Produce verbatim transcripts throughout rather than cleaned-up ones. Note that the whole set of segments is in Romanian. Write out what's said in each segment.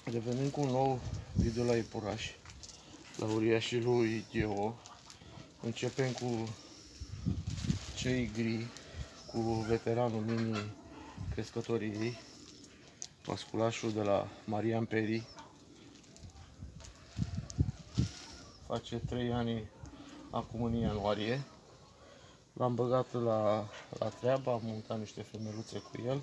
Revenim cu un nou video la iepurași, la uriașii lui Gheo. Începem cu cei gri, cu veteranul mini crescătorii ei, masculașul de la Marian Peri. Face trei ani acum în ianuarie. L-am băgat la, la treabă, am montat niște femeluțe cu el.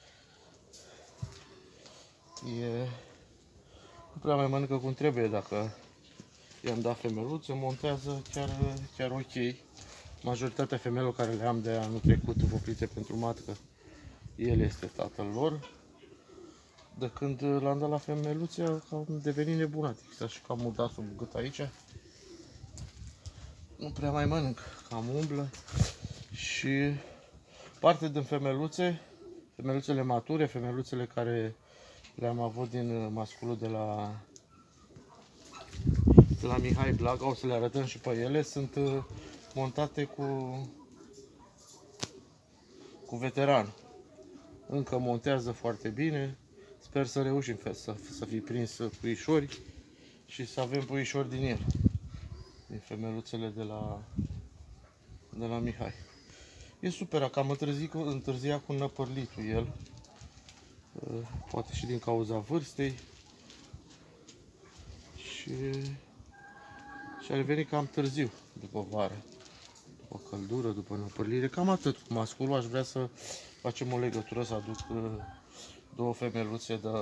E, nu prea mai mănâncă cum trebuie dacă i-am dat femeluțe, montează chiar, chiar ok. Majoritatea femelor care le am de anul trecut voplite pentru matcă, el este tatăl lor. De când l-am dat la femeluțe, am devenit nebunatic. Și cam mutat sub gât aici. Nu prea mai mănânc, cam umblă. Și parte din femeluțe, femeluțele mature, femeluțele care le-am avut din masculul de la, de la Mihai Blaga, o să le arătăm și pe ele, sunt montate cu, cu veteran. Încă montează foarte bine, sper să reușim să, să fi prins puișori și să avem puișori din el, din femeluțele de la, de la Mihai. E super, cam întârziat, întârziat cu năpărlitul el, poate și din cauza vârstei, și, și a revenit cam târziu, după vară, după căldură, după năpărlire, cam atât. Cu masculul aș vrea să facem o legătură, să aduc două femeluțe de,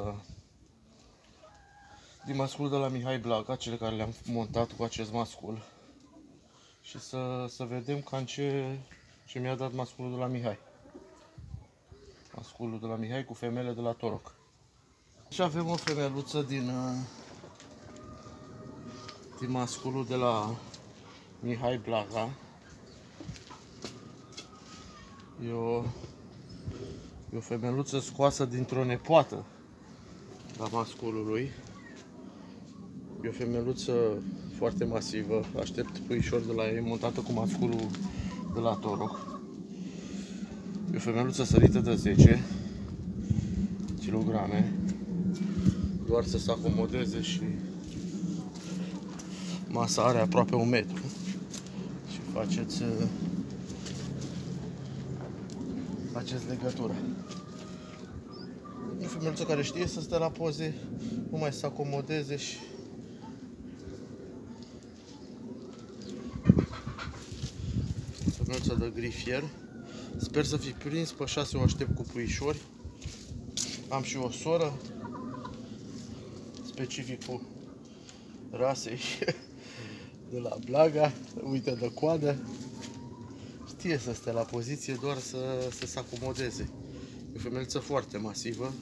din masculul de la Mihai Blaga, cele care le-am montat cu acest mascul, și să, să vedem cam ce, ce mi-a dat masculul de la Mihai. Masculul de la Mihai cu femele de la Toroc. Și avem o femeluță din, din masculul de la Mihai Blaga. E o, e o femeluță scoasă dintr-o nepoată a masculului. E o femeluță foarte masivă. Aștept puișori de la ei, montată cu masculul de la Toroc. E o femeluță sărită de zece kilograme, doar să se acomodeze, și masa are aproape un metru. Și faceți, faceți legătura. E o femeluță care știe să stea la poze, numai să se acomodeze și femeluță de grifier. Sper să fi prins, pe șase o aștept cu puișori. Am și o soră, specificul rasei de la Blaga, uite de coadă. Știe să stea la poziție, doar să, să se acomodeze. E o femeluță foarte masivă.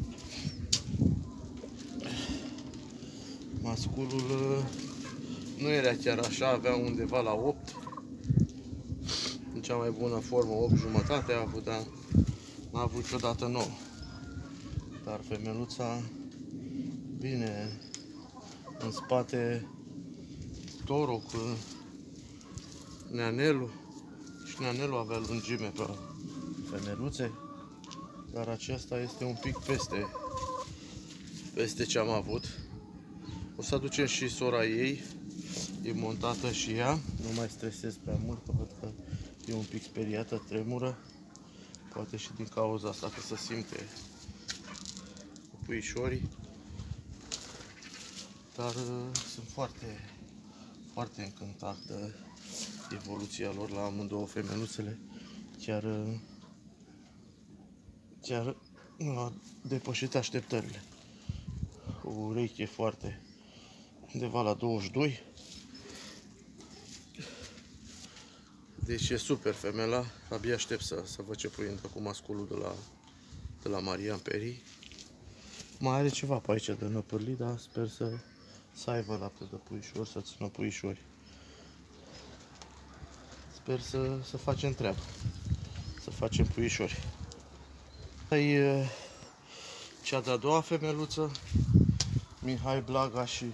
Masculul nu era chiar așa, avea undeva la opt. În cea mai bună formă, opt jumătate a avut, dar n-a avut niciodată nouă. Dar femeluța vine în spate Toroc, neanelul, și neanelul avea lungime pe femeluțe, dar acesta este un pic peste, peste ce am avut. O să aducem și sora ei, e montată și ea, nu mai stresez prea mult, că văd că e un pic speriată, tremură, poate și din cauza asta că se simte cu puișorii, dar uh, sunt foarte, foarte încântat de evoluția lor la amândouă femeluțele, chiar, uh, chiar uh, depășit așteptările. O ureche foarte, undeva la douăzeci și doi. Deci e super femela, abia aștept să, să văd ce pruindă cu masculul de la, de la Marian Peri. Mai are ceva pe aici de năpârlit, dar sper să, să aibă lapte de puișori, să țină puișori. Sper să, să facem treabă, să facem puișori. E cea de-a doua femeluță, Mihai Blaga și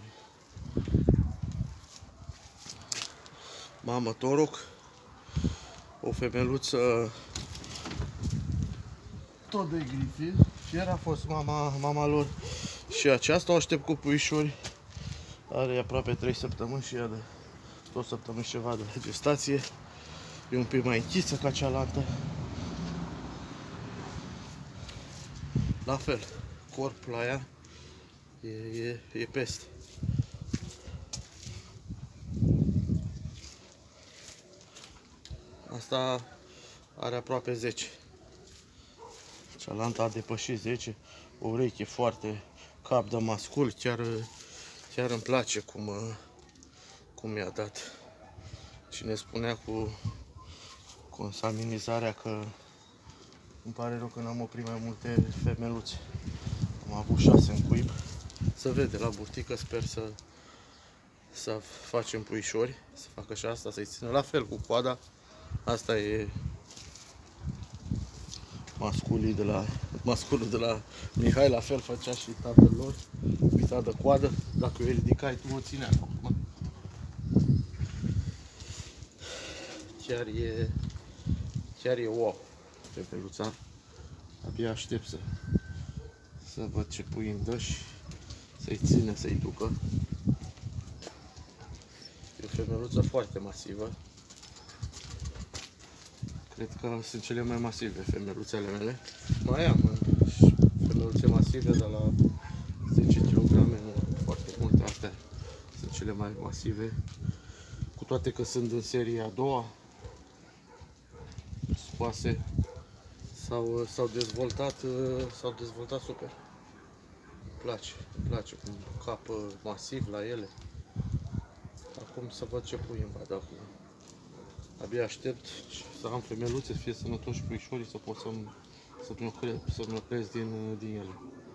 mamă Toroc. O femeluță tot de grifir. Și ieri a fost mama, mama lor Și aceasta o aștept cu puișori. Are aproape trei săptămâni și ea de două săptămâni și ceva de gestație. E un pic mai închisă ca cealaltă. La fel, corpul la ea e, e, e peste. Asta are aproape zece. Cealaltă a depășit zece. O ureche foarte, cap de mascul, chiar, chiar îmi place cum, cum mi-a dat. Cine spunea cu consaminizarea că îmi pare rău că n-am oprit mai multe femeluțe. Am avut șase în cuib. Se vede la burtică, sper să, să facem puișori, să facă și asta, să-i țină la fel cu coada. Asta e masculii de la, masculul de la Mihai, la fel făcea și tatăl lor, uita de coadă, dacă o ridicai tu o ținea acum. Chiar e, chiar e wow, femeluța. Abia aștept să, să văd ce pui îmi dă și să-i țină, să-i ducă. E o femeluță foarte masivă. Cred că sunt cele mai masive femeluțele mele. Mai am femeluțe masive de la zece kilograme, nu foarte multe, astea sunt cele mai masive. Cu toate că sunt în seria a doua, scoase, s-au, s-au dezvoltat, s-au dezvoltat super. Îmi place, îmi place cum cap masiv la ele. Acum să văd ce pui îmi va da cu. Abia aștept să am femeluțe, să fie sănătoși puișorii, să pot să-mi să să cresc din, din ele.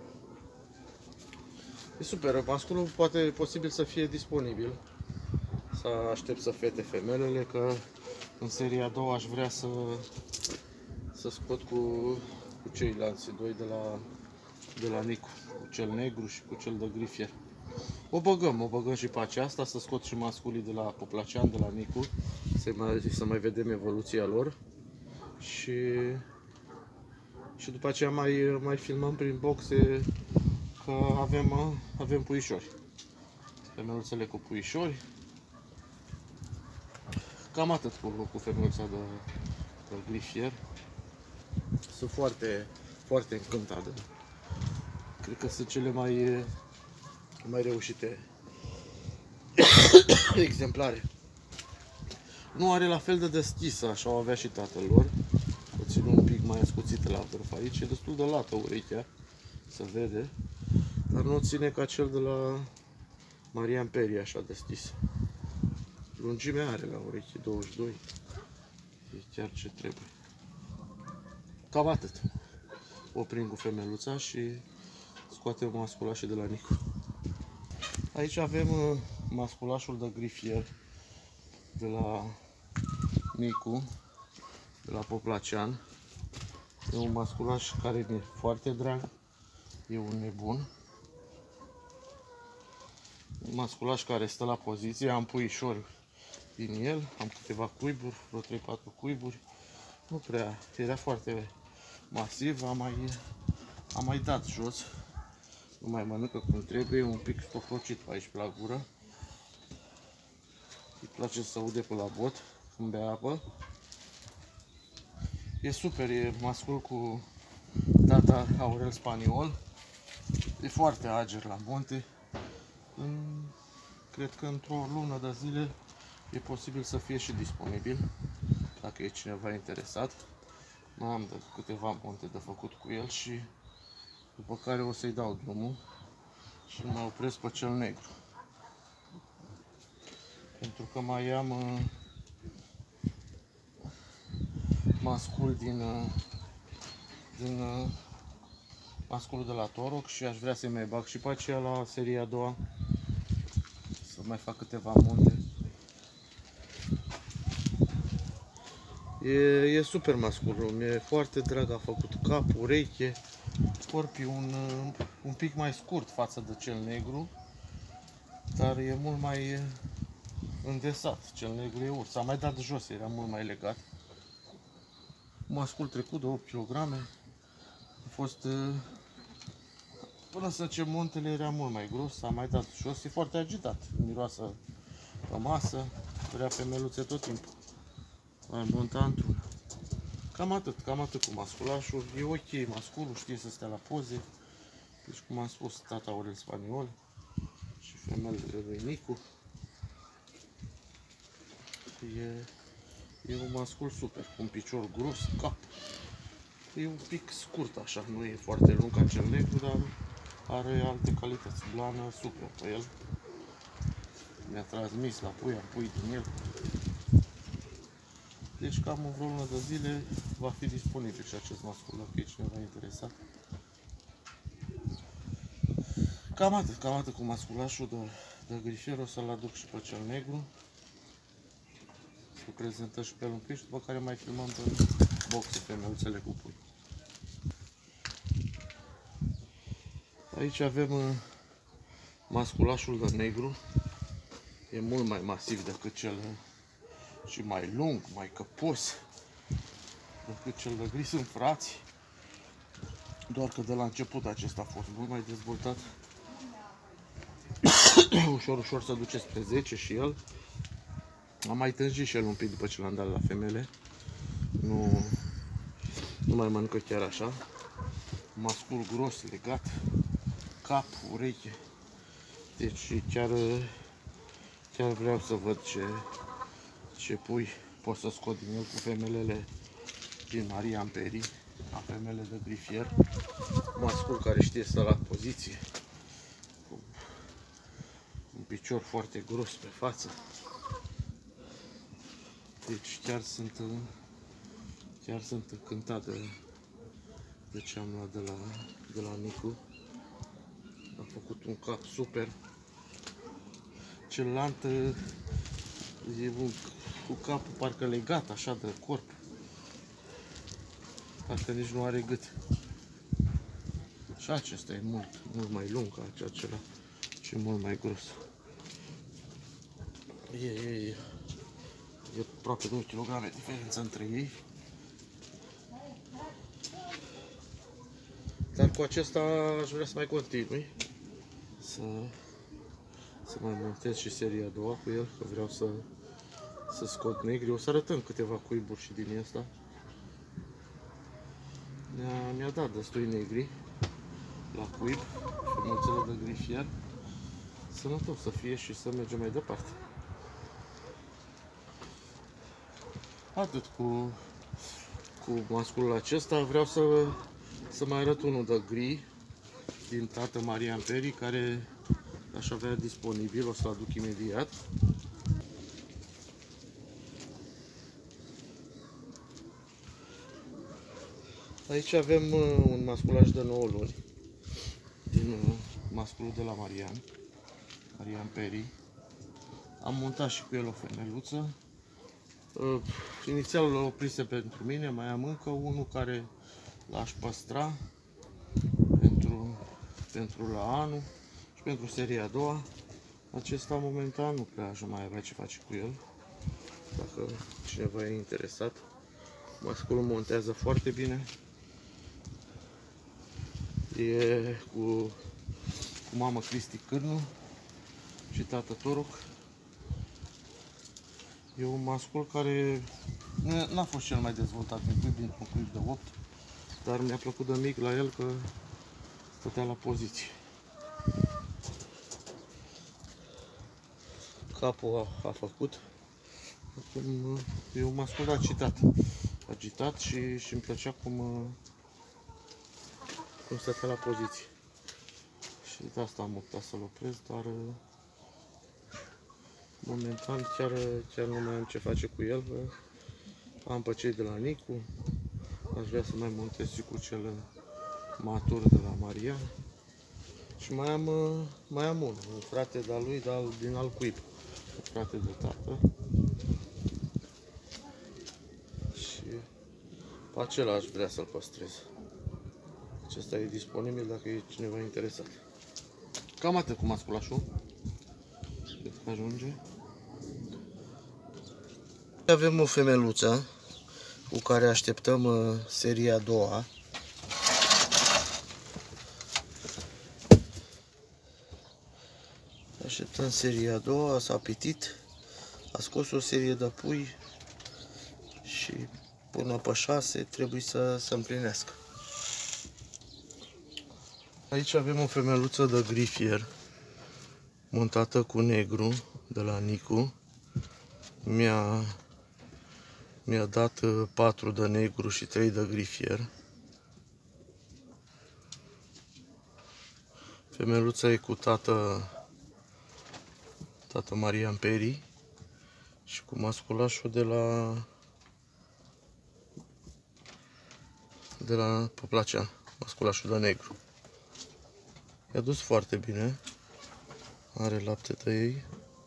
E super, masculul poate posibil să fie disponibil. Să aștept să fete femelele, că în seria a doua aș vrea să, să scot cu, cu ceilalți doi de la, de la Nicu, cu cel negru și cu cel de grifier. O băgăm, o băgăm și pe aceasta, să scot și masculii de la Poplacean, de la Nicu, să mai, să mai vedem evoluția lor. Și, și după aceea mai, mai filmăm prin boxe că avem, avem puișori. Femeluțele cu puișori. Cam atât cu, cu femeluța de, de grifier. Sunt foarte, foarte încântate. Cred că sunt cele mai, mai reușite exemplare. Nu are la fel de deschisă, așa o avea și tatăl lor. O țin un pic mai ascuțită la vârf aici. E destul de lată urechea, se vede. Dar nu o ține ca cel de la Marian Peri, așa deschis. Lungimea are la ureche douăzeci și doi. E chiar ce trebuie. Cam atât. Oprim cu femeluța și scoatem masculașul de la Nicu. Aici avem masculașul de grifier de la Nicu, de la Poplacean. E un masculaș care mi-e foarte drag. E un nebun. Un masculaș care stă la poziție. Am puișori din el. Am câteva cuiburi, vreo trei patru cuiburi. Nu prea, era foarte masiv. Am mai, am mai dat jos. Nu mai mănâncă cum trebuie. Un pic stofocit pe aici pe la gură. Îi place să aude pe la bot când bea apă. E super, e mascul cu tata Aurel Spaniol. E foarte ager la monte. În, cred că într-o lună de zile e posibil să fie și disponibil, dacă e cineva interesat. Mai am de câteva monte de făcut cu el și după care o să-i dau drumul și mă opresc pe cel negru. Pentru că mai am uh, mascul din, uh, din uh, masculul de la Toroc și aș vrea să-i mai bag și pe aceea la seria a doua, să mai fac câteva monte. E, e super masculul, mi-e foarte drag, a făcut cap, ureche, corp e un, un pic mai scurt față de cel negru, dar e mult mai îndesat. Cel negru e urs, s-a mai dat jos, era mult mai legat. Mascul trecut de opt kilograme, a fost Până să ce montele era mult mai gros, am mai dat jos, e foarte agitat, miroasă pe masă, vrea femeluțe tot timpul. Am montat într-un. Cam atât, cam atât cu masculașul, e ok, masculul știe să stea la poze, deci cum am spus, tata Aurel Spaniol și femelele lui Nicu. E, e un mascul super, cu un picior gros, cap. E un pic scurt așa, nu e foarte lung ca cel negru, dar are alte calități. Blană super pe el. Mi-a transmis la pui, am pui din el. Deci cam în vreo lună de zile va fi disponibil și acest mascul, dacă e cineva interesat. Cam atât, cam atât cu masculașul de, de grifier, o să-l aduc și pe cel negru. Să prezentăm și pe el un pic și după care mai filmăm pe boxe femeluțele cu pui. Aici avem masculașul de negru. E mult mai masiv decât cel și mai lung, mai căpos decât cel de gri. Sunt frați, doar că de la început acesta a fost mult mai dezvoltat. Ușor, ușor se duce spre zece și el. Am mai tânjit și el un pic după ce l-am dat la femele. Nu, nu mai mănâncă chiar așa. Mascul gros, legat, cap, ureche. Deci chiar, chiar vreau să văd ce, ce pui pot să scot din el cu femelele din Marian Peri, a femele de grifier. Mascul care știe să la poziție, cu un picior foarte gros pe față. Deci chiar sunt, chiar sunt încântat de, de ce am luat de la, de la Nicu. A făcut un cap super. Celălalt e un, cu capul parcă legat așa de corp. Parcă nici nu are gât. Și acesta e mult, mult mai lung ca acela și mult mai gros. E, e, e, e aproape doi kilograme diferența între ei. Dar cu acesta aș vrea să mai continui. Să, să mai montez și seria a doua cu el, că vreau să, să scot negri. O să arătăm câteva cuiburi și din asta. Mi-a mi-a dat destui negri la cuib, femețele de grifier. Sănătos să fie și să mergem mai departe. Atât cu, cu masculul acesta. Vreau să, să mai arăt unul de gri din tată Marian Peri, care aș avea disponibil, o să-l aduc imediat. Aici avem un masculaj de nouă luni, din masculul de la Marian, Marian Peri. Am montat și cu el o femeluță. Uh, inițial l-a oprise pentru mine, mai am încă unul care l-aș păstra pentru, pentru la anul și pentru seria a doua. Acesta momentan nu prea aș mai avea ce face cu el, dacă cineva e interesat. Masculul montează foarte bine. E cu, cu mamă Cristi Cârnu și tată Toruc. E un mascul care n-a fost cel mai dezvoltat în cuib, dintr-un cuib de opt, dar mi-a plăcut de mic la el că stătea la poziție. Capul a, a făcut. Acum e un mascul agitat, agitat și, și îmi plăcea cum, cum stătea la poziție. Și de asta am optat să-l opresc, dar momentan chiar, chiar nu mai am ce face cu el. Am pe cei de la Nicu. Aș vrea să mai montez și cu cel matur de la Maria. Și mai am, mai am unul, un frate de-al lui, dar din alt cuib. Un frate de tată. Și pe acela aș vrea să-l păstrez. Acesta e disponibil dacă e cineva interesat. Cam atât cu masculașul. Cred că ajunge. Avem o femeluță cu care așteptăm uh, seria a doua. Așteptăm seria a doua, s-a pitit, a scos o serie de pui și până pe șase trebuie să se împlinească. Aici avem o femeluță de grifier montată cu negru de la Nicu. Mi-a mi-a dat patru de negru și trei de grifier. Femeluța e cu tată, tată Marian Peri și cu masculașul de la de la Poplacean, masculașul de negru. I-a dus foarte bine, are lapte de ei.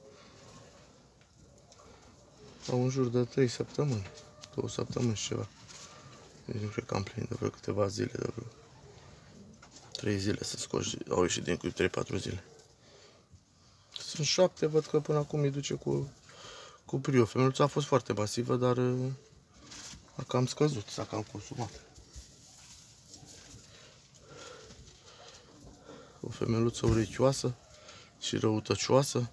Au în jur de trei săptămâni, două săptămâni și ceva. Deci nu cred că am plinit de vreo câteva zile, de vreo trei zile să scoși, au ieșit din cuib trei patru zile. Sunt șapte, văd că până acum îi duce cu, cu brio. Femeluța a fost foarte masivă, dar a cam scăzut, s-a cam consumat. O femeluță urechioasă și răutăcioasă.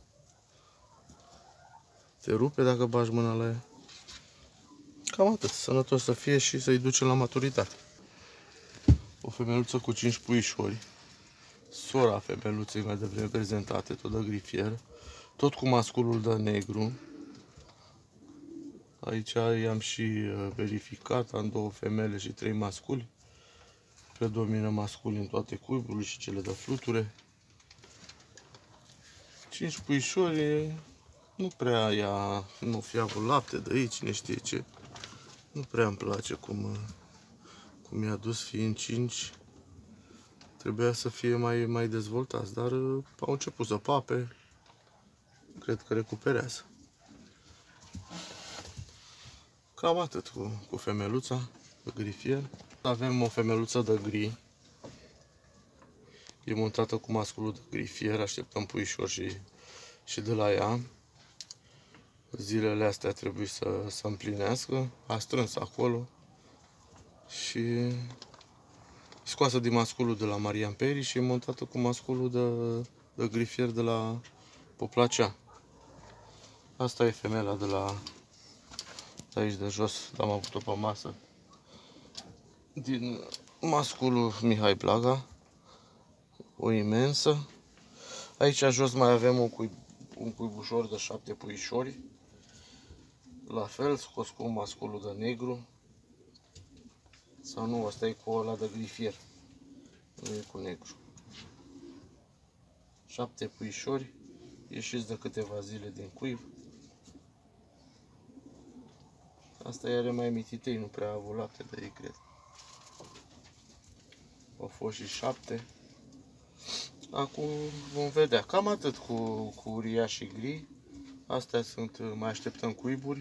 Te rupe dacă bagi mâna la ea. Cam atât, sănătos să fie și să-i ducem la maturitate. O femeluță cu cinci puișori. Sora femeluței mai devreme prezentate, tot de grifier. Tot cu masculul de negru. Aici i-am și verificat, am două femele și trei masculi. Predomină masculi în toate cuiburile și cele de fluture. Cinci puișori, nu prea ea, nu fi avut lapte de aici, cine știe ce. Nu prea îmi place cum, cum i-a dus, fiind cinci. Trebuia să fie mai, mai dezvoltați, dar au început să pape. Cred că recuperează. Cam atât cu, cu femeluța de grifier. Avem o femeluță de gri. E montată cu masculul de grifier. Așteptăm puișori și, și de la ea. Zilele astea trebuie să se împlinească. A strâns acolo. Și scoasă din masculul de la Marian Peri și e montată cu masculul de, de grifier de la Poplacea. Asta e femela de la de aici de jos, am avut-o pe masă. Din masculul Mihai Blaga, o imensă. Aici jos mai avem un, cuib, un cuibușor de șapte puișori. La fel, scos cu masculul de negru. Sau nu, asta e cu ăla de grifier. Nu e cu negru. Șapte puișori, ieșiți de câteva zile din cuib. Asta i-are mai mititei, nu prea a avut lapte de ei, cred. Au fost și șapte. Acum vom vedea. Cam atât cu, cu uriașii gri. Astea sunt, mai așteptăm cuiburi.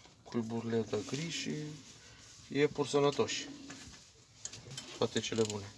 Cuiburile de gri și iepuri sănătoși. Toate cele bune.